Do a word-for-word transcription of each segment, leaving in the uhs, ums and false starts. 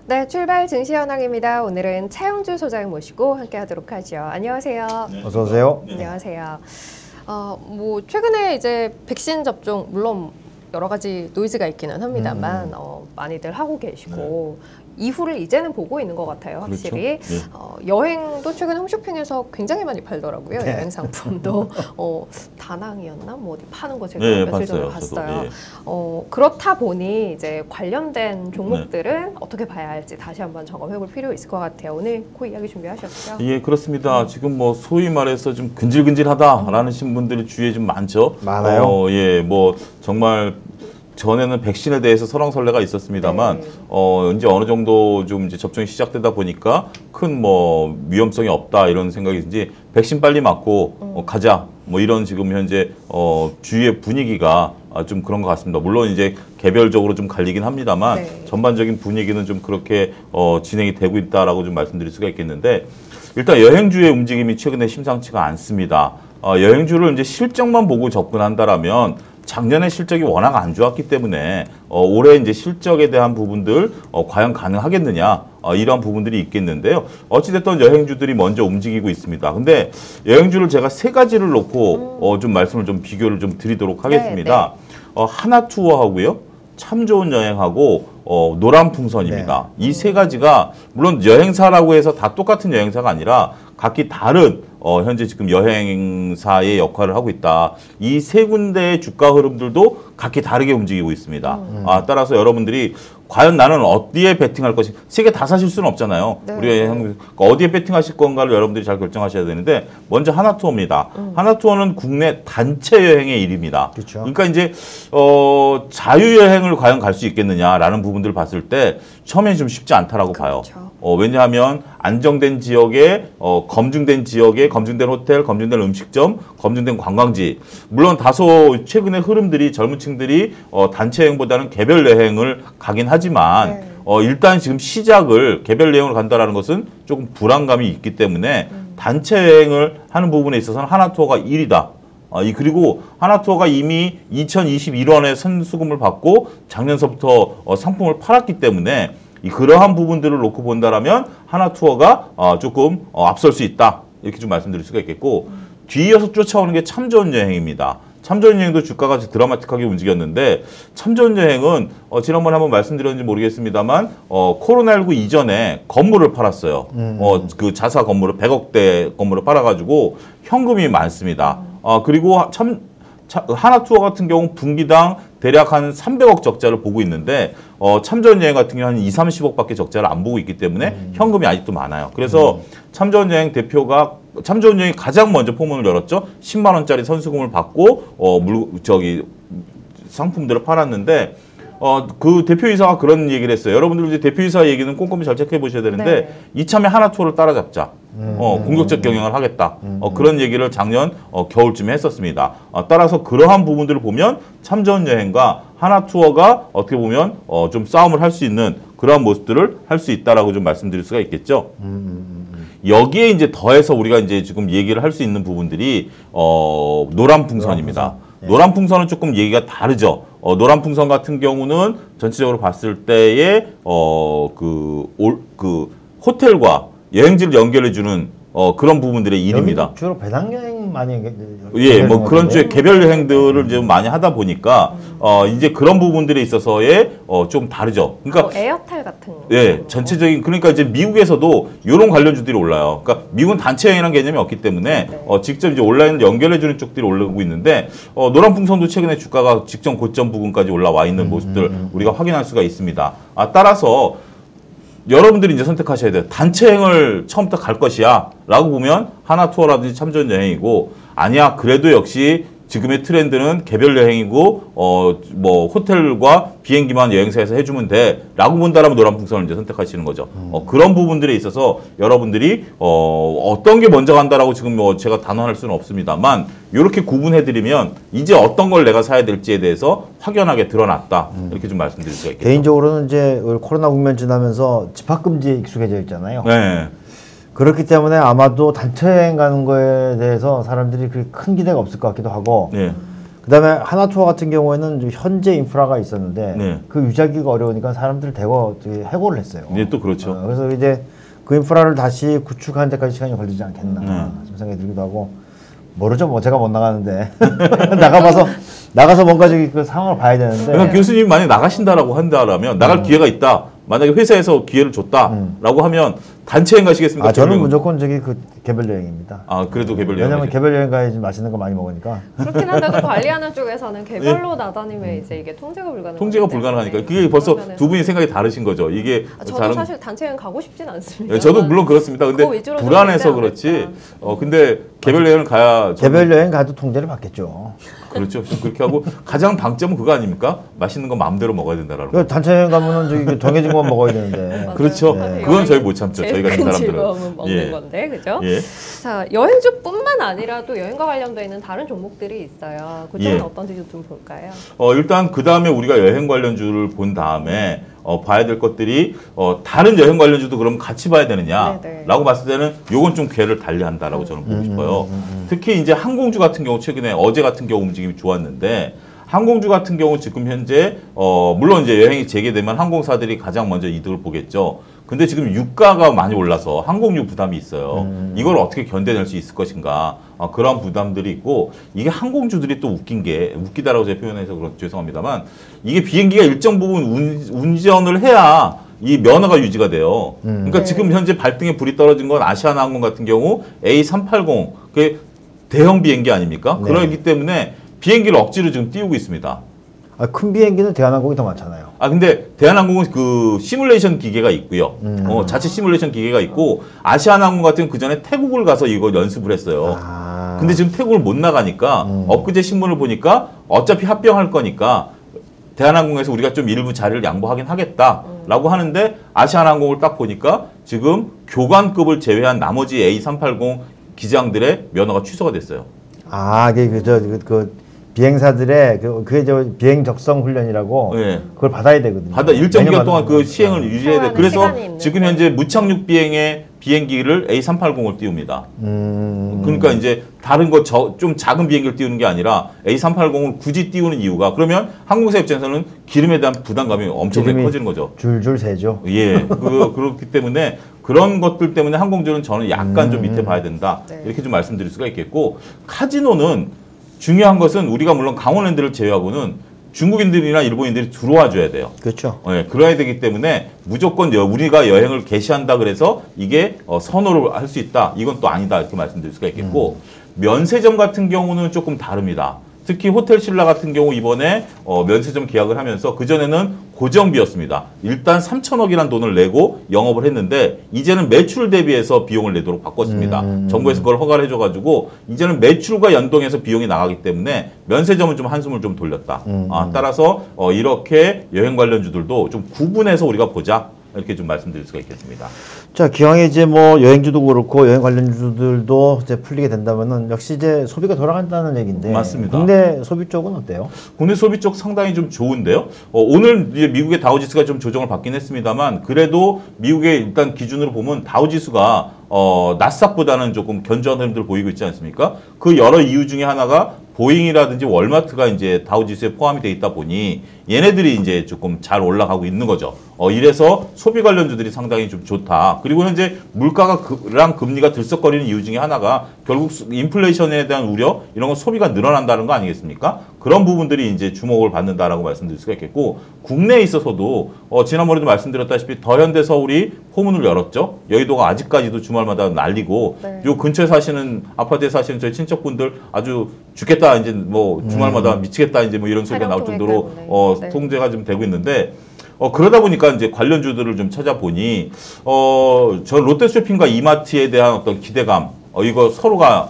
네, 출발 증시 현황입니다. 오늘은 차영주 소장 모시고 함께하도록 하죠. 안녕하세요. 네. 어서 오세요. 네. 안녕하세요. 어, 뭐 최근에 이제 백신 접종 물론 여러 가지 노이즈가 있기는 합니다만 음. 어, 많이들 하고 계시고. 네. 이후를 이제는 보고 있는 것 같아요, 확실히. 그렇죠? 네. 어, 여행도 최근 홈쇼핑에서 굉장히 많이 팔더라고요. 네. 여행 상품도. 어, 다낭이었나? 뭐 어디 파는 거 제가 네, 며칠 전에 봤어요. 네. 어, 그렇다 보니 이제 관련된 종목들은 네. 어떻게 봐야 할지 다시 한번 점검해볼 필요 있을 것 같아요. 오늘 그 이야기 준비하셨죠? 예, 그렇습니다. 음. 지금 뭐 소위 말해서 좀 근질근질하다라는 음. 분들이 주위에 좀 많죠. 많아요. 어, 예, 뭐 정말. 전에는 백신에 대해서 설왕설래가 있었습니다만, 네. 어, 이제 어느 정도 좀 이제 접종이 시작되다 보니까 큰 뭐 위험성이 없다 이런 생각이든지 백신 빨리 맞고 음. 어, 가자 뭐 이런 지금 현재 어, 주위의 분위기가 좀 그런 것 같습니다. 물론 이제 개별적으로 좀 갈리긴 합니다만 네. 전반적인 분위기는 좀 그렇게 어, 진행이 되고 있다라고 좀 말씀드릴 수가 있겠는데 일단 여행주의 움직임이 최근에 심상치가 않습니다. 어, 여행주를 이제 실적만 보고 접근한다라면 작년에 실적이 워낙 안 좋았기 때문에 어, 올해 이제 실적에 대한 부분들 어, 과연 가능하겠느냐 어, 이러한 부분들이 있겠는데요. 어찌됐든 여행주들이 먼저 움직이고 있습니다. 근데 여행주를 제가 세 가지를 놓고 어, 좀 말씀을 좀 비교를 좀 드리도록 하겠습니다. 네, 네. 어, 하나투어하고요, 참 좋은 여행하고 어, 노란풍선입니다. 네. 이 세 가지가 물론 여행사라고 해서 다 똑같은 여행사가 아니라 각기 다른 어, 현재 지금 여행사의 역할을 하고 있다. 이 세 군데의 주가 흐름들도 각기 다르게 움직이고 있습니다. 음. 아, 따라서 여러분들이 과연 나는 어디에 베팅할 것이 세 개 다 사실 수는 없잖아요. 네. 우리가 그러니까 어디에 베팅하실 건가를 여러분들이 잘 결정하셔야 되는데 먼저 하나투어입니다. 음. 하나투어는 국내 단체 여행의 일입니다. 그렇죠. 그러니까 이제 어, 자유여행을 과연 갈 수 있겠느냐라는 부분들을 봤을 때 처음에는 좀 쉽지 않다라고 봐요. 그렇죠. 어, 왜냐하면 안정된 지역에 어, 검증된 지역에 검증된 호텔, 검증된 음식점, 검증된 관광지. 물론 다소 최근의 흐름들이 젊은 층들이 어, 단체 여행보다는 개별 여행을 가긴 하지만 네. 어, 일단 지금 시작을 개별 여행으로 간다라는 것은 조금 불안감이 있기 때문에 음. 단체 여행을 하는 부분에 있어서는 하나투어가 일 위다. 어, 이 그리고 하나투어가 이미 이천이십일 년에 선수금을 받고 작년서부터 어, 상품을 팔았기 때문에 이 그러한 부분들을 놓고 본다라면 하나투어가 어, 조금 어, 앞설 수 있다. 이렇게 좀 말씀드릴 수가 있겠고 음. 뒤이어서 쫓아오는 게 참 좋은 여행입니다. 참 좋은 여행도 주가가 드라마틱하게 움직였는데 참 좋은 여행은 어, 지난번에 한번 말씀드렸는지 모르겠습니다만 어, 코로나십구 이전에 건물을 팔았어요. 음. 어, 그 자사 건물을 백억대 건물을 팔아가지고 현금이 많습니다. 어, 그리고 참 하나투어 같은 경우 분기당 대략 한 삼백억 적자를 보고 있는데 어, 참전여행 같은 경우는 한 이삼십억밖에 적자를 안 보고 있기 때문에 음. 현금이 아직도 많아요. 그래서 음. 참전여행 대표가 참전여행이 가장 먼저 포문을 열었죠. 십만 원짜리 선수금을 받고 어, 물, 저기 상품들을 팔았는데 어, 그 대표이사가 그런 얘기를 했어요. 여러분들 이제 대표이사 얘기는 꼼꼼히 잘 체크해 보셔야 되는데 네. 이참에 하나투어를 따라잡자. 음, 어, 공격적 경영을 하겠다. 음, 어, 그런 얘기를 작년 어, 겨울쯤에 했었습니다. 어, 따라서 그러한 부분들을 보면 참전여행과 하나투어가 어떻게 보면 어, 좀 싸움을 할 수 있는 그러한 모습들을 할 수 있다라고 좀 말씀드릴 수가 있겠죠. 음, 여기에 이제 더해서 우리가 이제 지금 얘기를 할 수 있는 부분들이 어, 노란풍선입니다. 노란풍선. 네. 노란풍선은 조금 얘기가 다르죠. 어, 노란풍선 같은 경우는 전체적으로 봤을 때에 어, 그, 올, 그 호텔과 여행지를 연결해주는 어, 그런 부분들의 일입니다. 주로 배낭여행 많이 예, 뭐 그런 주에 개별 여행들을 음. 좀 많이 하다 보니까 음. 어, 이제 그런 부분들에 있어서의 어, 좀 다르죠. 그러니까 어, 에어텔 같은 거. 예, 전체적인 그러니까 이제 미국에서도 이런 관련주들이 올라요. 그러니까 미국은 단체 여행이라는 개념이 없기 때문에 네. 어, 직접 이제 온라인을 연결해주는 쪽들이 올라오고 있는데 어, 노란풍선도 최근에 주가가 직전 고점 부근까지 올라와 있는 음. 모습들 음. 우리가 확인할 수가 있습니다. 아, 따라서 여러분들이 이제 선택하셔야 돼요. 단체 여행을 처음부터 갈 것이야 라고 보면 하나투어라든지 참전 여행이고 아니야 그래도 역시 지금의 트렌드는 개별 여행이고 어 뭐 호텔과 비행기만 여행사에서 해주면 돼라고 본다라면 노란풍선을 이제 선택하시는 거죠. 음. 어, 그런 부분들에 있어서 여러분들이 어, 어떤 게 먼저 간다라고 지금 뭐 제가 단언할 수는 없습니다만 이렇게 구분해드리면 이제 어떤 걸 내가 사야 될지에 대해서 확연하게 드러났다 음. 이렇게 좀 말씀드릴 수가 있겠죠. 개인적으로는 이제 코로나 국면 지나면서 집합금지에 익숙해져 있잖아요. 네. 그렇기 때문에 아마도 단체 여행 가는 거에 대해서 사람들이 그렇게 큰 기대가 없을 것 같기도 하고. 네. 그다음에 하나투어 같은 경우에는 좀 현재 인프라가 있었는데 네. 그 유지하기가 어려우니까 사람들 대거 되게 해고를 했어요. 네, 또 그렇죠. 어, 그래서 이제 그 인프라를 다시 구축하는 데까지 시간이 걸리지 않겠나 네. 좀 생각이 들기도 하고 모르죠. 뭐 제가 못 나가는데 나가봐서 나가서 뭔가 저기 그 상황을 봐야 되는데. 그러니까 교수님이 만약 나가신다라고 한다라면 나갈 음. 기회가 있다. 만약에 회사에서 기회를 줬다라고 음. 하면 단체 여행 가시겠습니까? 아 저는 개별 여행? 무조건 저기 그 개별 여행입니다. 아 그래도 개별 여행. 왜냐면 개별 여행 가야지 맛있는 거 많이 먹으니까. 그렇긴 한데도 관리하는 쪽에서는 개별로 나다니면 이제 이게 통제가 불가능하기 네. 통제가 때문에. 불가능하니까 그게 벌써 그러면은- 두 분이 생각이 다르신 거죠. 이게 아, 저도 다른 사실 단체 여행 가고 싶진 않습니다. 예, 저도 물론 그렇습니다. 근데 그거 위주로 좀 불안해서 되지 그렇지. 않을까. 어 근데 개별 여행을 가야 저는 개별 여행 가도 통제를 받겠죠. 그렇죠. 좀 그렇게 하고 가장 방점은 그거 아닙니까? 맛있는 거 마음대로 먹어야 된다라는 거. 그 단체 여행 가면은 저기 그 정해진 것만 먹어야 되는데. 맞아요. 그렇죠. 네. 그건 저희 못 참죠. 제일 저희 같은 큰 사람들은. 즐거움은 먹는 예. 건데, 그죠? 예. 자, 여행주뿐만 아니라도 여행과 관련되어 있는 다른 종목들이 있어요. 그쪽은 예. 어떤지 좀 볼까요? 어, 일단 그 다음에 우리가 여행 관련주를 본 다음에 어, 봐야 될 것들이 어, 다른 여행 관련주도 그럼 같이 봐야 되느냐라고 네네. 봤을 때는 요건 좀 궤를 달리한다라고 저는 보고 음, 싶어요. 음, 음, 음. 특히 이제 항공주 같은 경우 최근에 어제 같은 경우 움직임이 좋았는데 항공주 같은 경우 지금 현재 어, 물론 이제 여행이 재개되면 항공사들이 가장 먼저 이득을 보겠죠. 근데 지금 유가가 많이 올라서 항공유 부담이 있어요. 음. 이걸 어떻게 견뎌낼 수 있을 것인가 어, 그런 부담들이 있고 이게 항공주들이 또 웃긴 게 웃기다라고 제가 표현해서 그런 죄송합니다만 이게 비행기가 일정 부분 운, 운전을 해야 이 면허가 유지가 돼요. 음. 그러니까 네. 지금 현재 발등에 불이 떨어진 건 아시아나항공 같은 경우 에이 삼팔공 그게 대형 비행기 아닙니까? 네. 그렇기 때문에 비행기를 억지로 지금 띄우고 있습니다. 아, 큰 비행기는 대한항공이 더 많잖아요. 아 근데 대한항공은 그 시뮬레이션 기계가 있고요. 음. 어, 자체 시뮬레이션 기계가 있고 아시아나항공 같은 경우 그 전에 태국을 가서 이거 연습을 했어요. 아. 근데 지금 태국을 못 나가니까 음. 엊그제 신문을 보니까 어차피 합병할 거니까 대한항공에서 우리가 좀 일부 자리를 양보하긴 하겠다라고 하는데 아시아나항공을 딱 보니까 지금 교관급을 제외한 나머지 에이 삼팔공 기장들의 면허가 취소가 됐어요. 아, 그게 그, 저, 그, 그 비행사들의 그, 그게 저 비행 적성 훈련이라고 네. 그걸 받아야 되거든요. 받아 일정 기간 매년 동안 받는 그 거. 시행을 유지해야 돼. 사용하는 그래서 시간이 있는데. 지금 현재 무착륙 비행의 비행기를 에이 삼팔공을 띄웁니다. 음. 그러니까 이제 다른 거 좀 작은 비행기를 띄우는 게 아니라 에이 삼팔공을 굳이 띄우는 이유가 그러면 항공사 입장에서는 기름에 대한 부담감이 엄청나게 기름이 커지는 거죠. 줄줄 새죠. 예, 그, 그렇기 때문에 그런 것들 때문에 항공주는 저는 약간 좀 밑에 봐야 된다. 네. 이렇게 좀 말씀드릴 수가 있겠고 카지노는 중요한 것은 우리가 물론 강원랜드를 제외하고는 중국인들이나 일본인들이 들어와 줘야 돼요. 그렇죠. 예, 그래야 되기 때문에 무조건 여, 우리가 여행을 개시한다 그래서 이게 어, 선호를 할 수 있다. 이건 또 아니다. 이렇게 말씀드릴 수가 있겠고 면세점 같은 경우는 조금 다릅니다. 특히 호텔 신라 같은 경우 이번에 어, 면세점 계약을 하면서 그전에는 고정비였습니다. 일단 삼천억이라는 돈을 내고 영업을 했는데 이제는 매출 대비해서 비용을 내도록 바꿨습니다. 음. 정부에서 그걸 허가를 해줘가지고 이제는 매출과 연동해서 비용이 나가기 때문에 면세점은 좀 한숨을 좀 돌렸다. 음. 아, 따라서 어, 이렇게 여행 관련주들도 좀 구분해서 우리가 보자. 이렇게 좀 말씀드릴 수가 있겠습니다. 자, 기왕에 이제 뭐 여행주도 그렇고 여행 관련주들도 이제 풀리게 된다면은 역시 이제 소비가 돌아간다는 얘기인데. 맞습니다. 국내 소비 쪽은 어때요? 국내 소비 쪽 상당히 좀 좋은데요. 어, 오늘 이제 미국의 다우지수가 좀 조정을 받긴 했습니다만 그래도 미국의 일단 기준으로 보면 다우지수가 어, 나스닥보다는 조금 견조한 흐름들을 보이고 있지 않습니까? 그 여러 이유 중에 하나가 보잉이라든지 월마트가 이제 다우지수에 포함이 돼 있다 보니 얘네들이 이제 조금 잘 올라가고 있는 거죠. 어, 이래서 소비 관련주들이 상당히 좀 좋다. 그리고 현재 물가랑 금리가 들썩거리는 이유 중에 하나가 결국 인플레이션에 대한 우려, 이런 건 소비가 늘어난다는 거 아니겠습니까? 그런 부분들이 이제 주목을 받는다라고 말씀드릴 수가 있겠고, 국내에 있어서도 어, 지난번에도 말씀드렸다시피 더현대 서울이 포문을 열었죠. 여의도가 아직까지도 주말마다 날리고, 네. 요 근처에 사시는 아파트에 사시는 저희 친척분들 아주 죽겠다 이제 뭐 주말마다 미치겠다 이제 뭐 이런 소리가 나올 촬영 정도로 통행 때문에. 어, 네. 통제가 좀 되고 있는데. 어, 그러다 보니까 이제 관련주들을 좀 찾아보니, 어, 저 롯데쇼핑과 이마트에 대한 어떤 기대감, 어, 이거 서로가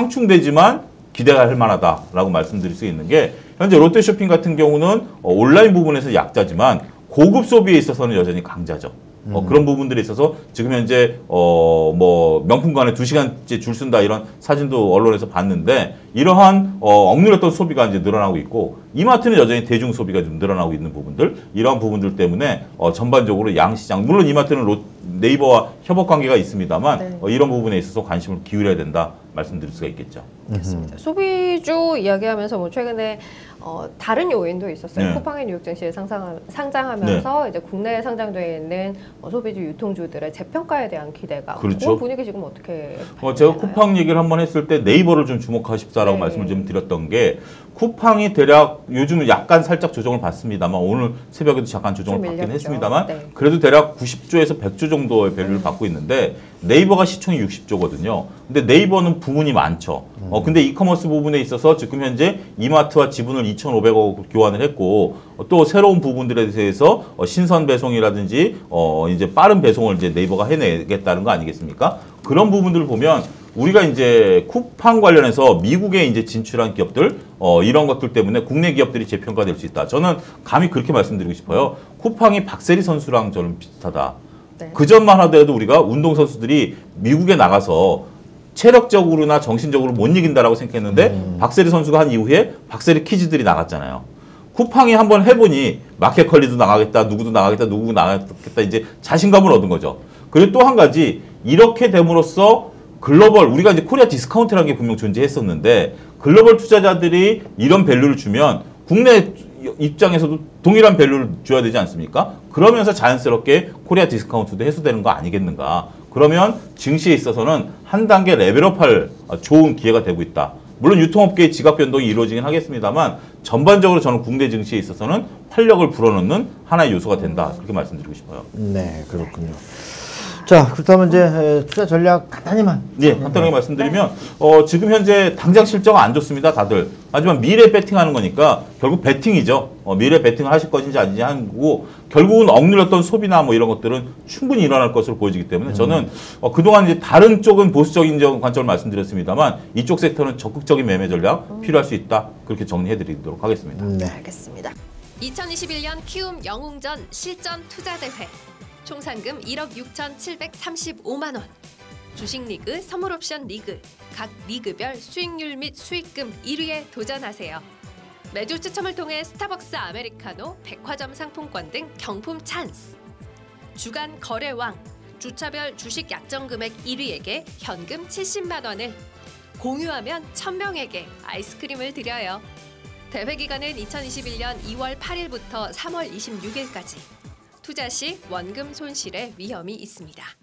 상충되지만 기대가 할 만하다라고 말씀드릴 수 있는 게, 현재 롯데쇼핑 같은 경우는 어, 온라인 부분에서 약자지만 고급 소비에 있어서는 여전히 강자죠. 어, 음. 그런 부분들에 있어서 지금 현재 어, 뭐 명품관에 두 시간째 줄 쓴다 이런 사진도 언론에서 봤는데, 이러한 어, 억눌렸던 소비가 이제 늘어나고 있고, 이마트는 여전히 대중 소비가 좀 늘어나고 있는 부분들, 이러한 부분들 때문에 어, 전반적으로 양시장, 물론 이마트는 롯, 네이버와 협업 관계가 있습니다만 네. 어, 이런 부분에 있어서 관심을 기울여야 된다 말씀드릴 수가 있겠죠. 알겠습니다. 소비주 이야기하면서 뭐 최근에 어, 다른 요인도 있었어요. 네. 쿠팡이 뉴욕 증시에 상상, 상장하면서 이제 국내에 상장되어 있는 어, 소비주 유통주들의 재평가에 대한 기대감. 그렇죠. 그런 분위기 지금 어떻게? 어, 제가 되나요? 쿠팡 얘기를 한번 했을 때 네이버를 좀 주목하십사라고 네. 말씀을 좀 드렸던 게 쿠팡이 대략 요즘은 약간 살짝 조정을 받습니다만 오늘 새벽에도 잠깐 조정을 좀 받긴 밀렸죠. 했습니다만 네. 그래도 대략 구십조에서 백조 정도의 밸류를 받고 있는데 네이버가 시총이 육십조거든요. 근데 네이버는 부문이 많죠. 어, 근데 이커머스 부분에 있어서 지금 현재 이마트와 지분을 이천오백억 교환을 했고 어, 또 새로운 부분들에 대해서 어, 신선 배송이라든지 어, 이제 빠른 배송을 이제 네이버가 해내겠다는 거 아니겠습니까? 그런 부분들을 보면 우리가 이제 쿠팡 관련해서 미국에 이제 진출한 기업들 어, 이런 것들 때문에 국내 기업들이 재평가될 수 있다. 저는 감히 그렇게 말씀드리고 싶어요. 쿠팡이 박세리 선수랑 저는 비슷하다. 네. 그 점만 하더라도 우리가 운동 선수들이 미국에 나가서 체력적으로나 정신적으로 못 이긴다라고 생각했는데 음. 박세리 선수가 한 이후에 박세리 키즈들이 나갔잖아요. 쿠팡이 한번 해보니 마켓컬리도 나가겠다, 누구도 나가겠다, 누구 나가겠다 이제 자신감을 얻은 거죠. 그리고 또 한 가지 이렇게 됨으로써 글로벌 우리가 이제 코리아 디스카운트라는 게 분명 존재했었는데 글로벌 투자자들이 이런 밸류를 주면 국내 입장에서도 동일한 밸류를 줘야 되지 않습니까? 그러면서 자연스럽게 코리아 디스카운트도 해소되는 거 아니겠는가? 그러면 증시에 있어서는 한 단계 레벨업할 좋은 기회가 되고 있다. 물론 유통업계의 지각 변동이 이루어지긴 하겠습니다만 전반적으로 저는 국내 증시에 있어서는 활력을 불어넣는 하나의 요소가 된다. 그렇게 말씀드리고 싶어요. 네, 그렇군요. 자, 그렇다면 이제 에, 투자 전략 간단히만. 예, 간단하게 말씀드리면 어, 지금 현재 당장 실적 안 좋습니다, 다들. 하지만 미래 배팅하는 거니까 결국 배팅이죠. 어, 미래 배팅을 하실 것인지 아닌지 하는 거고 결국은 억눌렸던 소비나 뭐 이런 것들은 충분히 일어날 것으로 보여지기 때문에 음. 저는 어, 그동안 이제 다른 쪽은 보수적인 관점을 말씀드렸습니다만 이쪽 섹터는 적극적인 매매 전략 음. 필요할 수 있다. 그렇게 정리해드리도록 하겠습니다. 네. 알겠습니다. 이천이십일 년 키움 영웅전 실전 투자대회 총 상금 일억 육천칠백삼십오만 원 주식리그, 선물옵션 리그 각 리그별 수익률 및 수익금 일 위에 도전하세요. 매주 추첨을 통해 스타벅스 아메리카노, 백화점 상품권 등 경품 찬스 주간 거래왕 주차별 주식 약정 금액 일 위에게 현금 칠십만 원을 공유하면 천 명에게 아이스크림을 드려요. 대회 기간은 이천이십일 년 이월 팔일부터 삼월 이십육일까지 투자 시 원금 손실의 위험이 있습니다.